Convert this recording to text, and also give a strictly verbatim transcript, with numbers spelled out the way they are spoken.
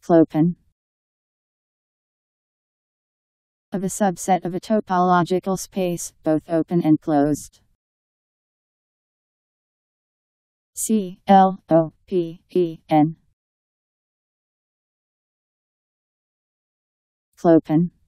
Clopen. Of a subset of a topological space, both open and closed. C L O P E N. Clopen.